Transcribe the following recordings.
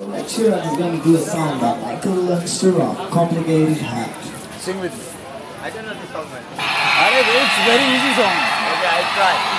Chirag is going to do a song about Michael and Syrup, Complicated Heart. Sing with me. I don't know the song, man. It's very easy song. Okay, I'll try.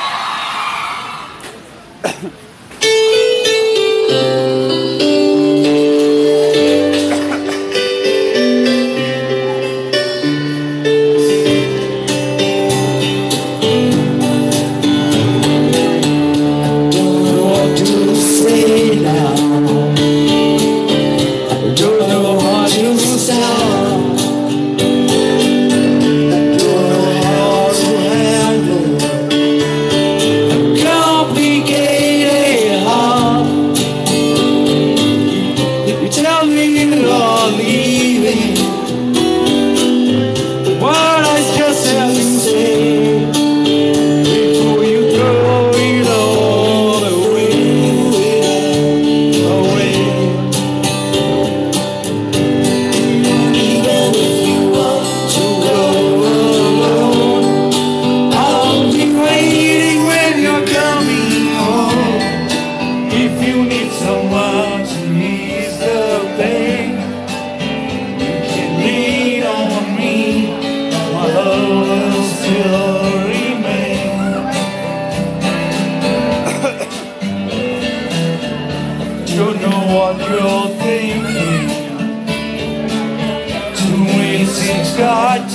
Don't know what you're thinking. 2 weeks it's got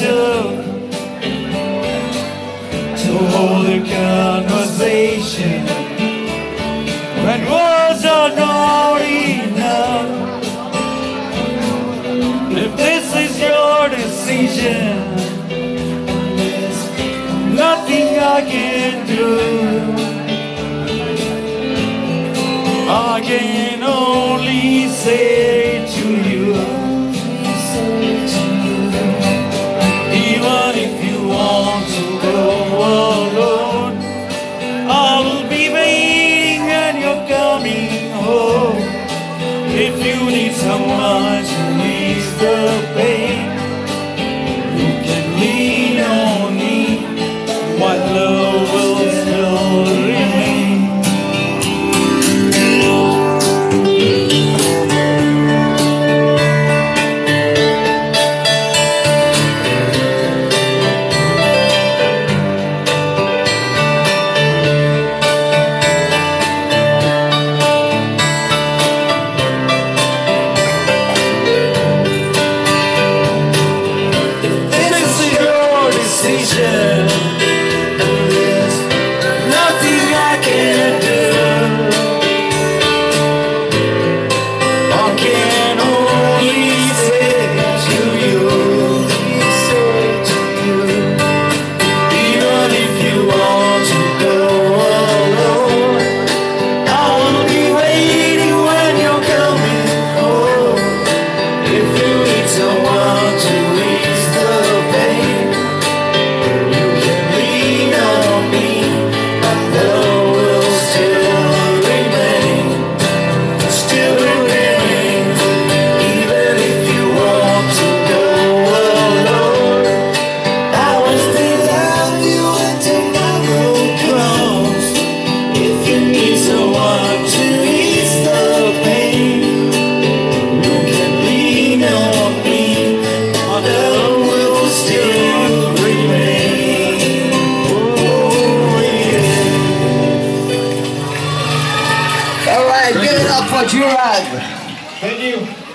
to hold a conversation when words are not enough. If this is your decision, there's nothing I can do. I can only say to you, even if you want to go alone, I will be waiting when you're coming home. If you need someone to ease the pain, you can lean on me, my love will still remain. Alright, give it up for Chirag. Thank you.